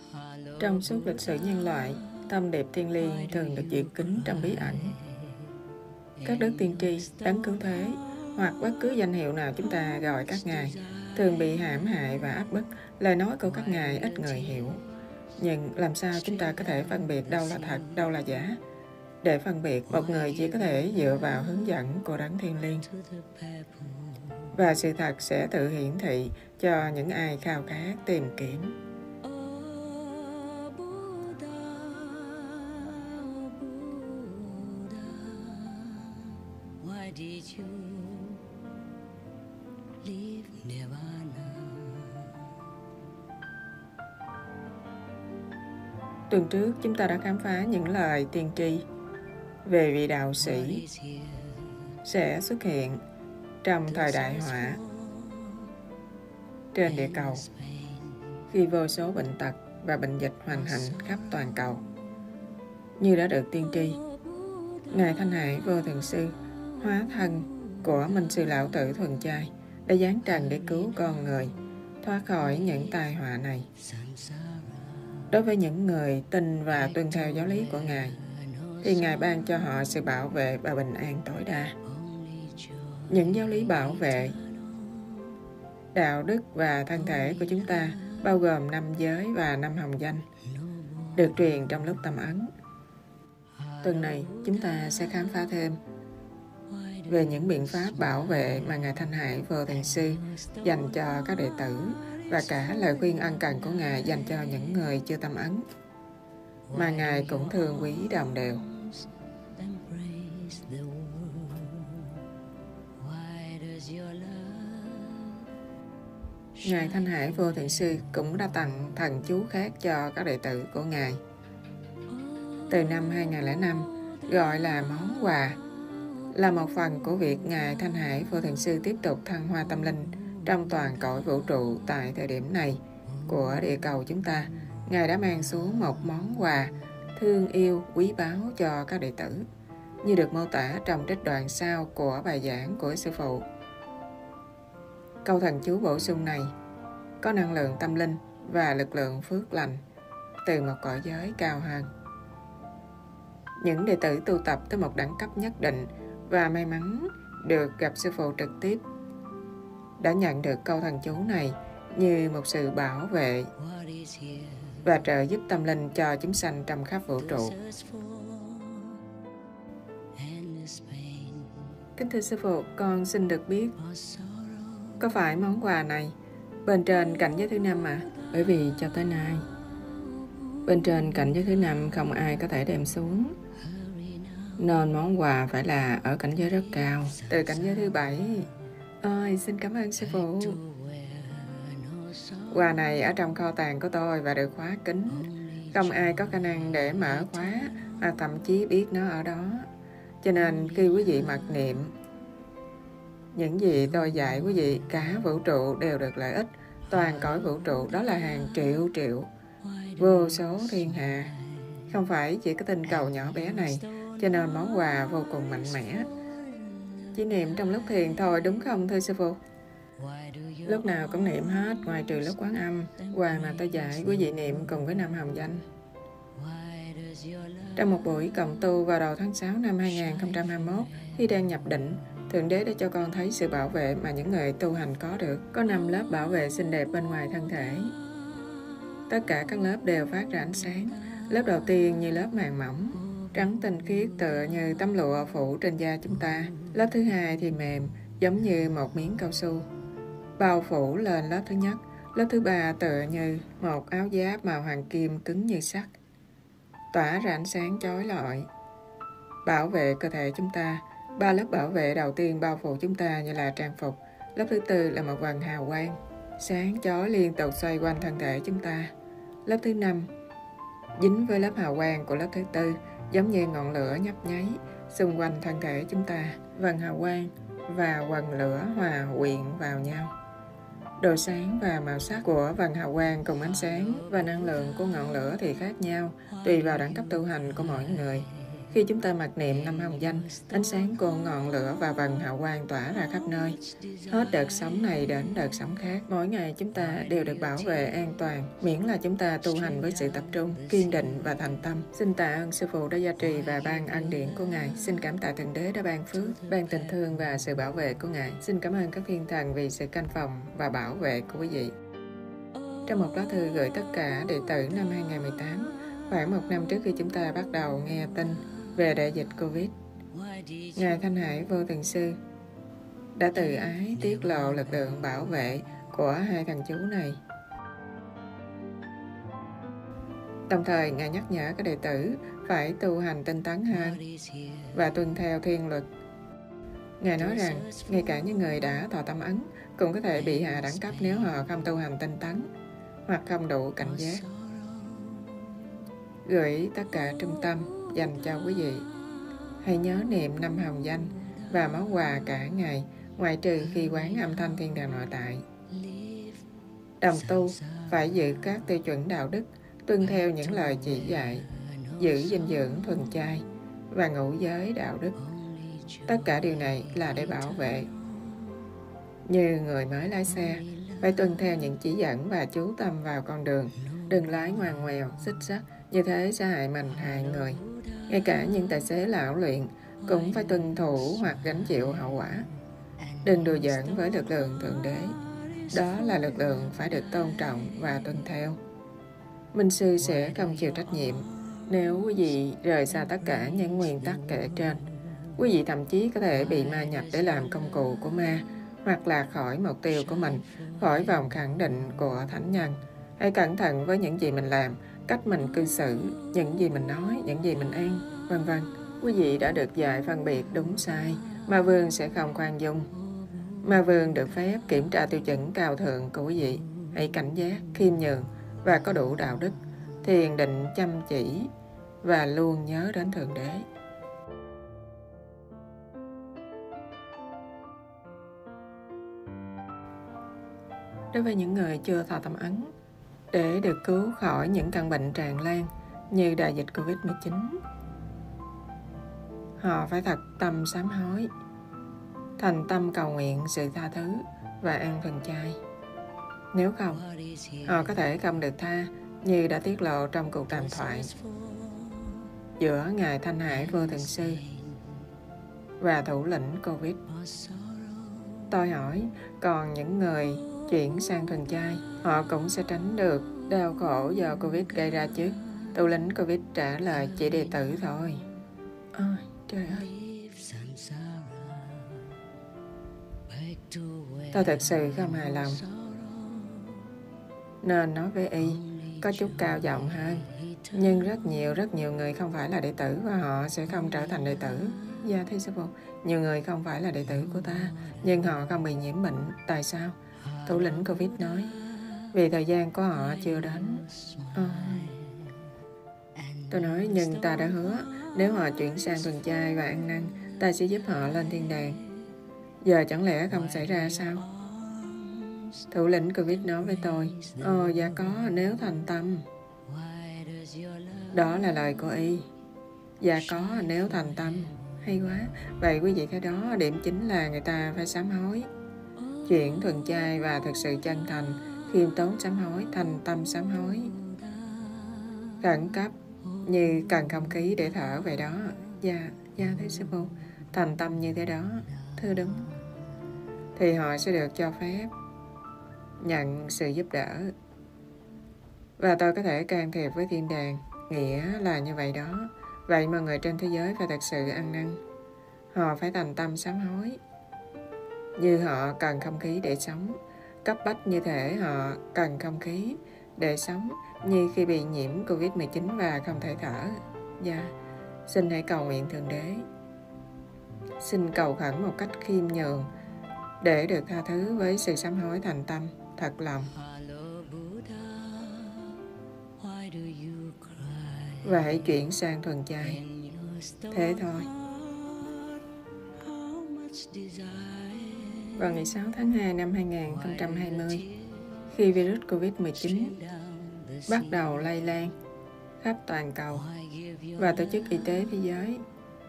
Trong suốt lịch sử nhân loại, thông điệp thiêng liêng thường được giữ kín trong bí ẩn. Các đấng tiên tri, đấng cứu thế hoặc bất cứ danh hiệu nào chúng ta gọi các ngài thường bị hãm hại và áp bức. Lời nói của các ngài ít người hiểu. Nhưng làm sao chúng ta có thể phân biệt đâu là thật, đâu là giả? Để phân biệt, một người chỉ có thể dựa vào hướng dẫn của đấng thiêng liêng. Và sự thật sẽ tự hiển thị cho những ai khao khát tìm kiếm. Tuần trước, chúng ta đã khám phá những lời tiên tri về vị đạo sĩ sẽ xuất hiện trong thời đại họa trên địa cầu, khi vô số bệnh tật và bệnh dịch hoành hành khắp toàn cầu. Như đã được tiên tri, Ngài Thanh Hải Vô Thượng Sư, hóa thân của Minh Sư Lão Tử Thuần Chay, đã giáng trần để cứu con người thoát khỏi những tai họa này. Đối với những người tin và tuân theo giáo lý của Ngài, thì Ngài ban cho họ sự bảo vệ và bình an tối đa. Những giáo lý bảo vệ đạo đức và thân thể của chúng ta bao gồm 5 giới và 5 hồng danh, được truyền trong lúc tâm ấn. Tuần này, chúng ta sẽ khám phá thêm về những biện pháp bảo vệ mà Ngài Thanh Hải Vô Thượng Sư dành cho các đệ tử, và cả lời khuyên ân cần của Ngài dành cho những người chưa tâm ấn, mà Ngài cũng thương quý đồng đều. Ngài Thanh Hải Vô Thượng Sư cũng đã tặng thần chú khác cho các đệ tử của Ngài. Từ năm 2005, gọi là món quà, là một phần của việc Ngài Thanh Hải Vô Thượng Sư tiếp tục thăng hoa tâm linh trong toàn cõi vũ trụ. Tại thời điểm này của địa cầu chúng ta, Ngài đã mang xuống một món quà thương yêu quý báu cho các đệ tử, như được mô tả trong trích đoạn sau của bài giảng của Sư Phụ. Câu thần chú bổ sung này có năng lượng tâm linh và lực lượng phước lành từ một cõi giới cao hơn. Những đệ tử tu tập tới một đẳng cấp nhất định và may mắn được gặp Sư Phụ trực tiếp đã nhận được câu thần chú này như một sự bảo vệ và trợ giúp tâm linh cho chúng sanh trong khắp vũ trụ. Kính thưa Sư Phụ, con xin được biết, có phải món quà này bên trên cảnh giới thứ 5 ạ? Bởi vì cho tới nay, bên trên cảnh giới thứ 5 không ai có thể đem xuống, nên món quà phải là ở cảnh giới rất cao, từ cảnh giới thứ 7. Ôi, xin cảm ơn Sư Phụ. Quà này ở trong kho tàng của tôi và được khóa kín. Không ai có khả năng để mở khóa, mà thậm chí biết nó ở đó. Cho nên khi quý vị mặc niệm những gì tôi dạy quý vị, cả vũ trụ đều được lợi ích. Toàn cõi vũ trụ đó là hàng triệu triệu, vô số thiên hà, không phải chỉ có tinh cầu nhỏ bé này. Cho nên món quà vô cùng mạnh mẽ. Chỉ niệm trong lúc thiền thôi, đúng không thưa Sư Phụ? Lúc nào cũng niệm hết, ngoài trừ lúc Quán Âm. Quà mà tôi dạy quý vị niệm cùng với 5 hồng danh. Trong một buổi cộng tu vào đầu tháng 6 năm 2021, khi đang nhập định, Thượng Đế đã cho con thấy sự bảo vệ mà những người tu hành có được. Có 5 lớp bảo vệ xinh đẹp bên ngoài thân thể. Tất cả các lớp đều phát ra ánh sáng. Lớp đầu tiên như lớp màng mỏng, trắng tinh khiết tựa như tấm lụa phủ trên da chúng ta. Lớp thứ hai thì mềm, giống như một miếng cao su, bao phủ lên lớp thứ nhất. Lớp thứ ba tựa như một áo giáp màu hoàng kim cứng như sắt, tỏa ra ánh sáng chói lọi, bảo vệ cơ thể chúng ta. 3 lớp bảo vệ đầu tiên bao phủ chúng ta như là trang phục. Lớp thứ tư là một vầng hào quang sáng chói liên tục xoay quanh thân thể chúng ta. Lớp thứ 5 dính với lớp hào quang của lớp thứ tư, giống như ngọn lửa nhấp nháy xung quanh thân thể chúng ta. Vầng hào quang và quầng lửa hòa quyện vào nhau. Độ sáng và màu sắc của vầng hào quang cùng ánh sáng và năng lượng của ngọn lửa thì khác nhau, tùy vào đẳng cấp tu hành của mỗi người. Khi chúng ta mặc niệm năm hồng danh, ánh sáng của ngọn lửa và vầng hào quang tỏa ra khắp nơi. Hết đợt sống này đến đợt sống khác, mỗi ngày chúng ta đều được bảo vệ an toàn, miễn là chúng ta tu hành với sự tập trung, kiên định và thành tâm. Xin tạ ơn Sư Phụ đã gia trì và ban ân điển của Ngài. Xin cảm tạ Thượng Đế đã ban phước, ban tình thương và sự bảo vệ của Ngài. Xin cảm ơn các thiên thần vì sự canh phòng và bảo vệ của quý vị. Trong một lá thư gửi tất cả đệ tử năm 2018, khoảng một năm trước khi chúng ta bắt đầu nghe tin về đại dịch Covid, Ngài Thanh Hải Vô Thường Sư đã từ ái tiết lộ lực lượng bảo vệ của hai thần chú này. Đồng thời, Ngài nhắc nhở các đệ tử phải tu hành tinh tấn hơn và tuân theo thiên luật. Ngài nói rằng, ngay cả những người đã thọ tâm ấn cũng có thể bị hạ đẳng cấp nếu họ không tu hành tinh tấn hoặc không đủ cảnh giác. Gửi tất cả trung tâm dành cho quý vị. Hãy nhớ niệm năm hồng danh và món quà cả ngày, ngoại trừ khi quán âm thanh thiên đàng nội tại. Đồng tu phải giữ các tiêu chuẩn đạo đức, tuân theo những lời chỉ dạy, giữ dinh dưỡng thuần chay và ngũ giới đạo đức. Tất cả điều này là để bảo vệ. Như người mới lái xe, phải tuân theo những chỉ dẫn và chú tâm vào con đường. Đừng lái ngoằn ngoèo, xích sắt, như thế sẽ hại mình hại người. Ngay cả những tài xế lão luyện cũng phải tuân thủ hoặc gánh chịu hậu quả. Đừng đùa giỡn với lực lượng Thượng Đế. Đó là lực lượng phải được tôn trọng và tuân theo. Minh sư sẽ không chịu trách nhiệm nếu quý vị rời xa tất cả những nguyên tắc kể trên. Quý vị thậm chí có thể bị ma nhập để làm công cụ của ma, hoặc lạc khỏi mục tiêu của mình, khỏi vòng khẳng định của thánh nhân. Hãy cẩn thận với những gì mình làm, cách mình cư xử, những gì mình nói, những gì mình ăn, vân vân. Quý vị đã được dạy phân biệt đúng sai, ma vương sẽ không khoan dung. Ma vương được phép kiểm tra tiêu chuẩn cao thượng của quý vị. Hãy cảnh giác, khiêm nhường và có đủ đạo đức, thiền định chăm chỉ và luôn nhớ đến Thượng Đế. Đối với những người chưa thọ tâm ấn, để được cứu khỏi những căn bệnh tràn lan như đại dịch Covid-19, họ phải thật tâm sám hối, thành tâm cầu nguyện sự tha thứ và ăn thuần chay. Nếu không, họ có thể không được tha, như đã tiết lộ trong cuộc đàm thoại giữa Ngài Thanh Hải Vô Thường Sư và thủ lĩnh Covid. Tôi hỏi, còn những người chuyển sang thuần chay, họ cũng sẽ tránh được đau khổ do Covid gây ra chứ? Thủ lĩnh Covid trả lời, chỉ đệ tử thôi. Ôi, trời ơi! Tôi thật sự không hài lòng, nên nói với y có chút cao giọng hơn. Nhưng rất nhiều người không phải là đệ tử và họ sẽ không trở thành đệ tử. Dạ thưa sư phụ, nhiều người không phải là đệ tử của ta, nhưng họ không bị nhiễm bệnh. Tại sao? Thủ lĩnh Covid nói, vì thời gian của họ chưa đến. Tôi nói, nhưng ta đã hứa, nếu họ chuyển sang thuần chay và ăn năn, ta sẽ giúp họ lên thiên đàng. Giờ chẳng lẽ không xảy ra sao? Thủ lĩnh Covid nói với tôi, dạ có, nếu thành tâm. Đó là lời của y. Dạ có, nếu thành tâm. Hay quá. Vậy quý vị thấy đó, điểm chính là người ta phải sám hối. Chuyển thuần chay và thực sự chân thành, khiêm tốn sám hối, thành tâm sám hối. Khẩn cấp, như cần không khí để thở vậy đó. Dạ thưa sư phụ, thành tâm như thế đó, thưa đúng. Thì họ sẽ được cho phép nhận sự giúp đỡ. Và tôi có thể can thiệp với thiên đàng, nghĩa là như vậy đó. Vậy mà người trên thế giới phải thật sự ăn năn. Họ phải thành tâm sám hối. Như họ cần không khí để sống, cấp bách như thể họ cần không khí để sống, như khi bị nhiễm Covid-19 và không thể thở. Dạ, xin hãy cầu nguyện Thượng Đế. Xin cầu khẩn một cách khiêm nhường để được tha thứ với sự sám hối thành tâm, thật lòng. Và hãy chuyển sang thuần chay. Thế thôi. Vào ngày 6 tháng 2 năm 2020, khi virus Covid-19 bắt đầu lây lan, khắp toàn cầu và Tổ chức Y tế Thế giới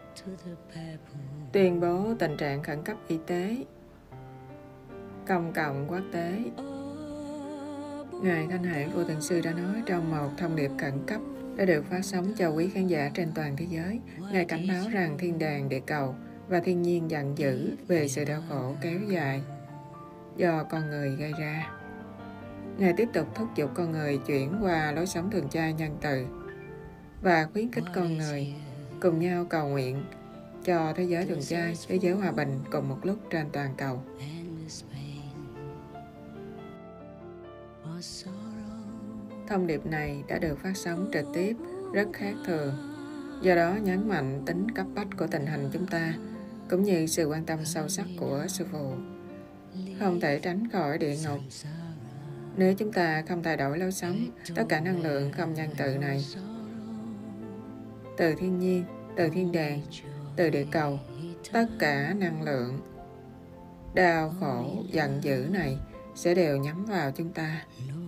tuyên bố tình trạng khẩn cấp y tế công cộng quốc tế. Ngài Thanh Hải Vô Thượng Sư đã nói trong một thông điệp khẩn cấp đã được phát sóng cho quý khán giả trên toàn thế giới. Ngài cảnh báo rằng thiên đàng, địa cầu và thiên nhiên giận dữ về sự đau khổ kéo dài do con người gây ra. Ngài tiếp tục thúc giục con người chuyển qua lối sống thường trai nhân từ và khuyến khích con người cùng nhau cầu nguyện cho thế giới thường trai, thế giới hòa bình cùng một lúc trên toàn cầu. Thông điệp này đã được phát sóng trực tiếp rất khác thường, do đó nhấn mạnh tính cấp bách của tình hình chúng ta, cũng như sự quan tâm sâu sắc của Sư Phụ. Không thể tránh khỏi địa ngục. Nếu chúng ta không thay đổi lối sống, tất cả năng lượng không nhân từ này, từ thiên nhiên, từ thiên đàng, từ địa cầu, tất cả năng lượng đau khổ, giận dữ này sẽ đều nhắm vào chúng ta.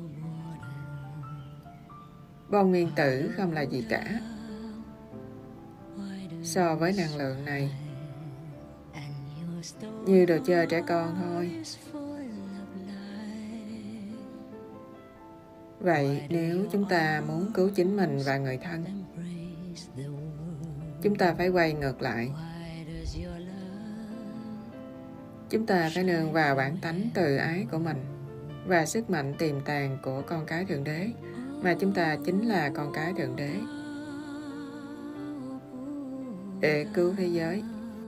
Bom nguyên tử không là gì cả so với năng lượng này, như đồ chơi trẻ con thôi. Vậy nếu chúng ta muốn cứu chính mình và người thân, chúng ta phải quay ngược lại. Chúng ta phải nương vào bản tánh từ ái của mình và sức mạnh tiềm tàng của con cái Thượng Đế, mà chúng ta chính là con cái Thượng Đế, để cứu thế giới.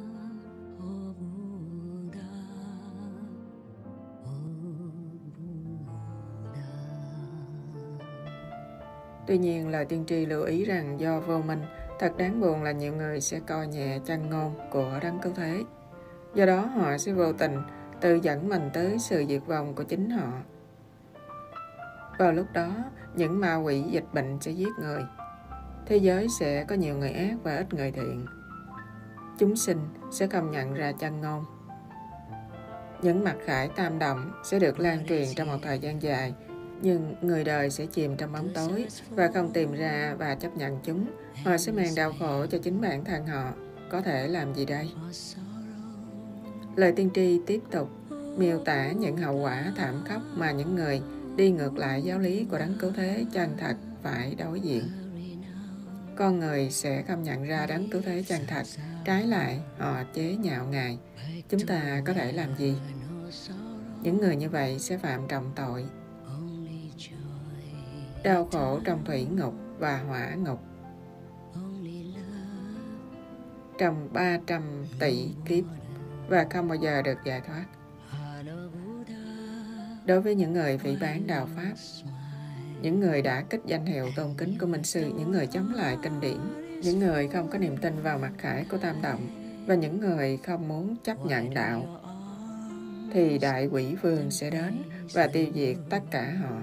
Tuy nhiên, lời tiên tri lưu ý rằng do vô minh, thật đáng buồn là nhiều người sẽ coi nhẹ chân ngôn của Đấng Cứu Thế. Do đó họ sẽ vô tình tự dẫn mình tới sự diệt vong của chính họ. Vào lúc đó, những ma quỷ dịch bệnh sẽ giết người. Thế giới sẽ có nhiều người ác và ít người thiện. Chúng sinh sẽ không nhận ra chân ngôn. Những mặc khải tam động sẽ được lan truyền trong một thời gian dài, nhưng người đời sẽ chìm trong bóng tối và không tìm ra và chấp nhận chúng. Họ sẽ mang đau khổ cho chính bản thân họ. Có thể làm gì đây? Lời tiên tri tiếp tục miêu tả những hậu quả thảm khốc mà những người đi ngược lại giáo lý của Đấng Cứu Thế chân thật phải đối diện. Con người sẽ không nhận ra Đấng Cứu Thế chân thật, trái lại họ chế nhạo Ngài. Chúng ta có thể làm gì? Những người như vậy sẽ phạm trọng tội. Đau khổ trong thủy ngục và hỏa ngục. Trong 300 tỷ kiếp và không bao giờ được giải thoát. Đối với những người phỉ báng đạo Pháp, những người đã kích danh hiệu tôn kính của Minh Sư, những người chống lại kinh điển, những người không có niềm tin vào mặc khải của tam động và những người không muốn chấp nhận đạo, thì đại quỷ vương sẽ đến và tiêu diệt tất cả họ.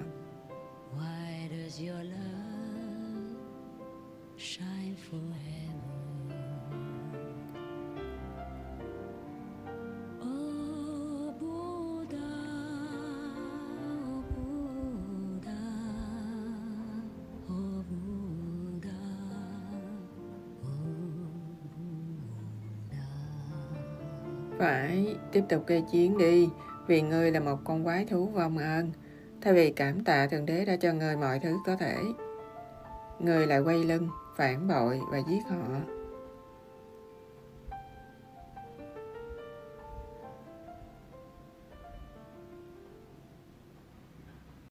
Phải tiếp tục gây chiến đi, vì ngươi là một con quái thú vong ơn. Thay vì cảm tạ Thượng Đế đã cho ngươi mọi thứ có thể, ngươi lại quay lưng, phản bội và giết họ.